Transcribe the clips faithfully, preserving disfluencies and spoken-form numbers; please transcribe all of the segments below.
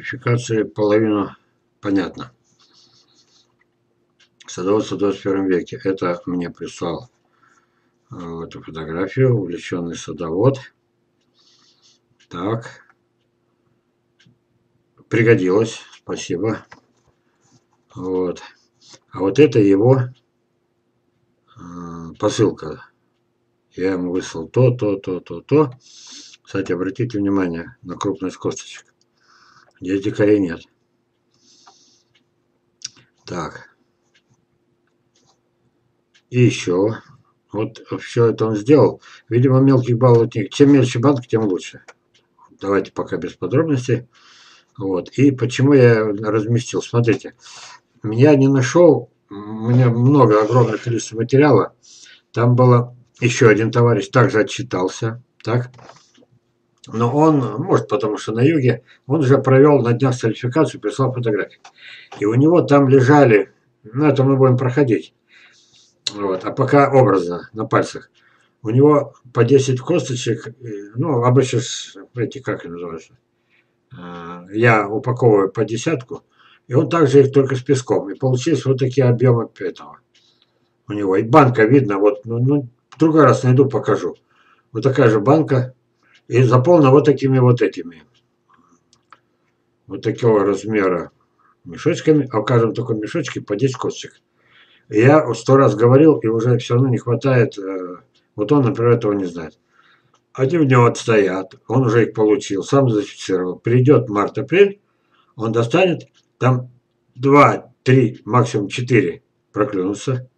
сертификации половину понятно. Садоводство в двадцать первом веке. Это мне прислал э, эту фотографию, увлеченный садовод. Так. Пригодилось, спасибо. Вот. А вот это его э, посылка. Я ему выслал то, то, то, то, то. Кстати, обратите внимание на крупность косточек. Здесь дикарей нет. Так. И еще. Вот все это он сделал. Видимо, мелких баллов нет. Чем мельче банк, тем лучше. Давайте пока без подробностей. Вот. И почему я разместил? Смотрите. Я не нашел. У меня много, огромное количество материала. Там было еще один товарищ, также отчитался. Так. Но он, может, потому что на юге, он уже провел на днях сертификацию, прислал фотографии. И у него там лежали, ну это мы будем проходить. Вот, а пока образно, на пальцах. У него по десять косточек, ну, обычно, эти, как они называются, я упаковываю по десятку, и он также их только с песком. И получились вот такие объемы этого у него. И банка видно, вот, ну, ну в другой раз найду, покажу. Вот такая же банка. И заполнена вот такими вот этими. Вот такого размера мешочками. А в каждом таком мешочке по десять косточек. И я сто раз говорил, и уже все равно не хватает. Вот он, например, этого не знает. Они у него отстоят. Он уже их получил. Сам зафиксировал. Придет март-апрель. Он достанет. Там два, три, максимум четыре проклюнутся.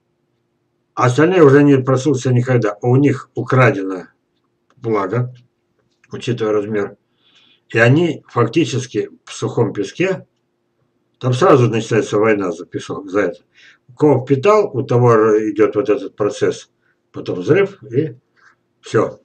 А остальные уже не просутся никогда. У них украдено благо, учитывая размер. И они фактически в сухом песке, там сразу начинается война за песок, за это. У кого впитал, у того идет вот этот процесс, потом взрыв и все,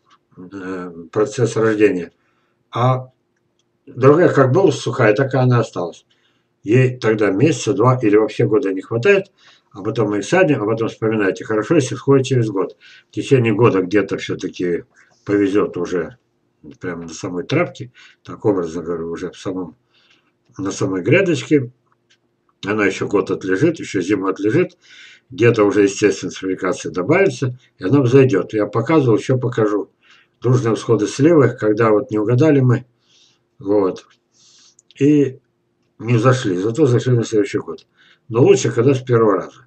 процесс рождения. А другая как была сухая, так и она осталась. Ей тогда месяца, два или вообще года не хватает, а потом мы их садим, а потом вспоминаете, хорошо, если сходит через год. В течение года где-то все-таки повезет уже прямо на самой травке, так образно говорю, уже в самом, на самой грядочке. Она еще год отлежит, еще зиму отлежит. Где-то уже, естественно, сертификация добавится, и она взойдет. Я показывал, еще покажу. Дружные всходы сливы, когда вот не угадали мы, вот, и не зашли, зато зашли на следующий год. Но лучше, когда с первого раза.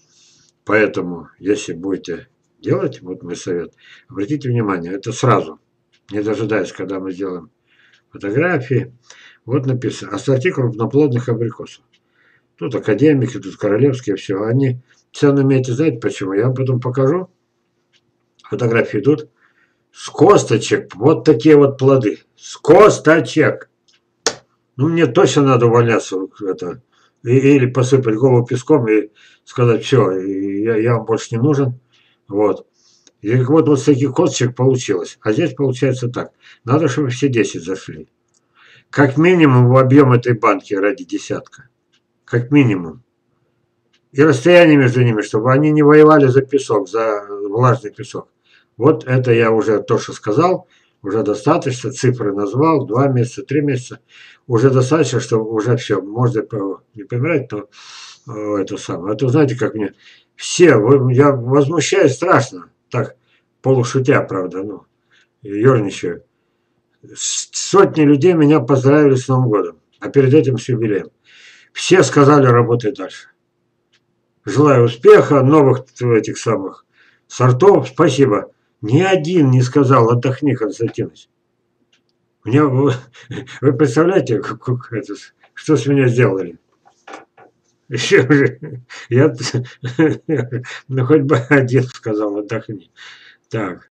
Поэтому, если будете делать, вот мой совет, обратите внимание, это сразу, не дожидаясь, когда мы сделаем фотографии. Вот написано, ассорти крупноплодных абрикосов. Тут академики, тут королевские, все. Они цену имеете, знаете почему? Я вам потом покажу. Фотографии идут. С косточек, вот такие вот плоды. С косточек. Ну, мне точно надо увольняться. Это, или посыпать голову песком и сказать, все, я, я вам больше не нужен. Вот. И вот, вот с таких косточек получилось. А здесь получается так. Надо, чтобы все десять зашли. Как минимум в объем этой банки ради десятка. Как минимум. И расстояние между ними, чтобы они не воевали за песок, за влажный песок. Вот это я уже то, что сказал. Уже достаточно. Цифры назвал. Два месяца, три месяца. Уже достаточно, что уже все. Можно не помирать, но о, это самое. А то знаете, как мне... Все, я возмущаюсь страшно. Так, полушутя, правда, ну, ерничаю. Сотни людей меня поздравили с Новым годом, а перед этим с юбилеем. Все сказали, работай дальше. Желаю успеха, новых этих самых сортов, спасибо. Ни один не сказал, отдохни, Константинович. Мне, вы, вы представляете, как, как это, что с меня сделали? Еще уже, я, ну хоть бы один сказал, отдохни. Так.